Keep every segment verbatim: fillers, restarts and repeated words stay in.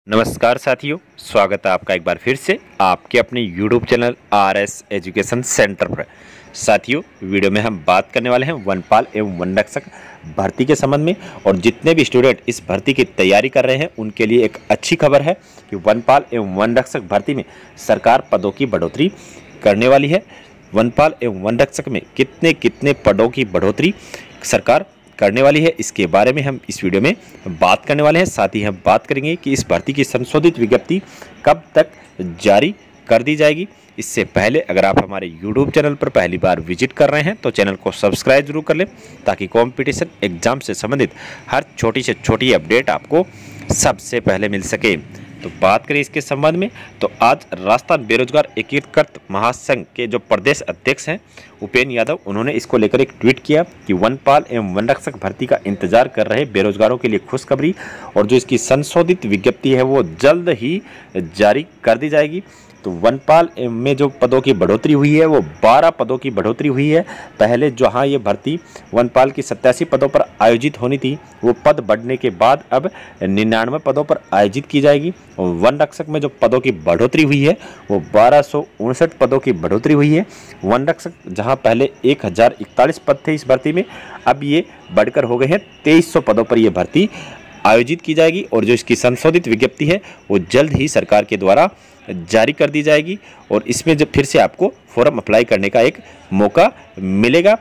नमस्कार साथियों, स्वागत है आपका एक बार फिर से आपके अपने YouTube channel R S education centre पर। साथियों, वीडियो में हम बात करने वाले हैं वनपाल एवं वनरक्षक भर्ती के संबंध में। और जितने भी स्टूडेंट इस भर्ती की तैयारी कर रहे हैं उनके लिए एक अच्छी खबर है कि वनपाल एवं वनरक्षक भर्ती में सरकार पदों की बढ़ोतरी करने वाली है। वनपाल एवं वनरक्षक में कितने कितने पदों की बढ़ोतरी सरकार करने वाली है, इसके बारे में हम इस वीडियो में बात करने वाले हैं। साथ ही हम बात करेंगे कि इस भर्ती की संशोधित विज्ञप्ति कब तक जारी कर दी जाएगी। इससे पहले अगर आप हमारे यूट्यूब चैनल पर पहली बार विजिट कर रहे हैं तो चैनल को सब्सक्राइब जरूर कर लें, ताकि कंपटीशन एग्जाम से संबंधित हर छोटी से छोटी अपडेट आपको सबसे पहले मिल सके। तो बात करें इसके संबंध में, तो आज राजस्थान बेरोजगार एकीकृत महासंघ के जो प्रदेश अध्यक्ष हैं उपेंद्र यादव, उन्होंने इसको लेकर एक ट्वीट किया कि वनपाल एवं वनरक्षक भर्ती का इंतजार कर रहे बेरोजगारों के लिए खुशखबरी, और जो इसकी संशोधित विज्ञप्ति है वो जल्द ही जारी कर दी जाएगी। तो वनपाल में जो पदों की बढ़ोतरी हुई है वो बारह पदों की बढ़ोतरी हुई है। पहले जहां ये भर्ती वनपाल की सत्तासी पदों पर आयोजित होनी थी, वो पद बढ़ने के बाद अब निन्यानवे पदों पर आयोजित की जाएगी। और वन रक्षक में जो पदों की बढ़ोतरी हुई है वो बारह सौ उनसठ पदों की बढ़ोतरी हुई है। वन रक्षक जहाँ पहले एक हज़ार इकतालीस पद थे इस भर्ती में, अब ये बढ़कर हो गए हैं तेईस सौ पदों पर ये भर्ती आयोजित की जाएगी। और जो इसकी संशोधित विज्ञप्ति है वो जल्द ही सरकार के द्वारा जारी कर दी जाएगी, और इसमें जब फिर से आपको फॉर्म अप्लाई करने का एक मौका मिलेगा।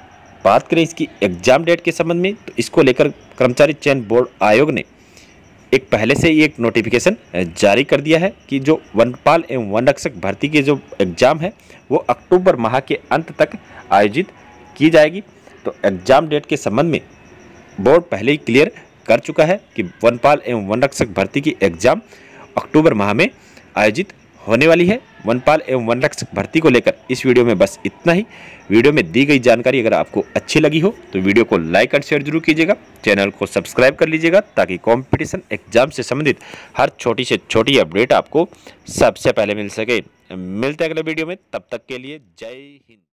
बात करें इसकी एग्जाम डेट के संबंध में, तो इसको लेकर कर्मचारी चयन बोर्ड आयोग ने एक पहले से ही एक नोटिफिकेशन जारी कर दिया है कि जो वनपाल एवं वनरक्षक भर्ती के जो एग्ज़ाम है वो अक्टूबर माह के अंत तक आयोजित की जाएगी। तो एग्ज़ाम डेट के संबंध में बोर्ड पहले ही क्लियर कर चुका है कि वनपाल एवं वनरक्षक भर्ती की एग्ज़ाम अक्टूबर माह में आयोजित होने वाली है। वनपाल एवं वनरक्षक भर्ती को लेकर इस वीडियो में बस इतना ही। वीडियो में दी गई जानकारी अगर आपको अच्छी लगी हो तो वीडियो को लाइक और शेयर जरूर कीजिएगा, चैनल को सब्सक्राइब कर लीजिएगा, ताकि कंपटीशन एग्जाम से संबंधित हर छोटी से छोटी अपडेट आपको सबसे पहले मिल सके। मिलते हैं अगले वीडियो में, तब तक के लिए जय हिंद।